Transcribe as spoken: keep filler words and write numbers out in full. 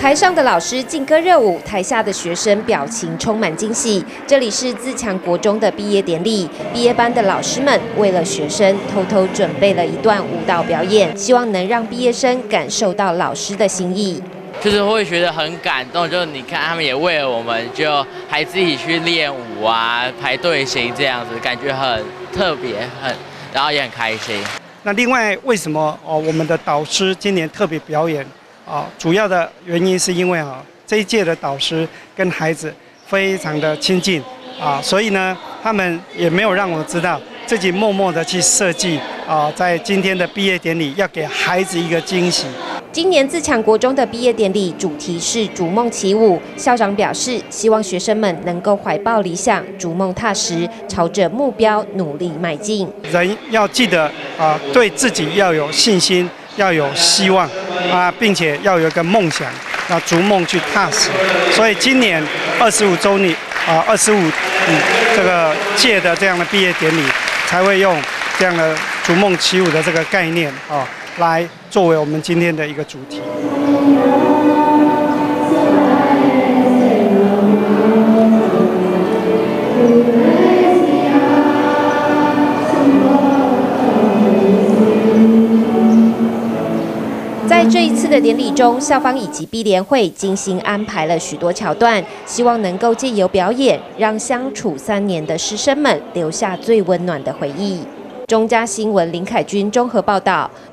台上的老师劲歌热舞，台下的学生表情充满惊喜。这里是自强国中的毕业典礼，毕业班的老师们为了学生偷偷准备了一段舞蹈表演，希望能让毕业生感受到老师的心意。 就是会觉得很感动，就是你看他们也为了我们，就还自己去练舞啊，排队形这样子，感觉很特别，很然后也很开心。 那另外为什么哦我们的导师今年特别表演？啊，主要的原因是因为啊，这一届的导师跟孩子非常的亲近啊，所以呢，他们也没有让我知道，自己默默的去设计啊，在今天的毕业典礼要给孩子一个惊喜。 今年自强国中的毕业典礼主题是逐梦起舞，校长表示，希望学生们能够怀抱理想，逐梦踏实，朝着目标努力迈进。 人要记得啊，对自己要有信心。要有希望啊，并且要有一个梦想，要逐梦去踏实。所以今年二十五周年啊，二十五嗯这个届的这样的毕业典礼，才会用这样的逐梦起舞的这个概念啊，来作为我们今天的一个主题。 在这一次的典礼中，校方以及毕联会精心安排了许多桥段，希望能够借由表演，让相处三年的师生们留下最温暖的回忆。中嘉新闻林凯君综合报道。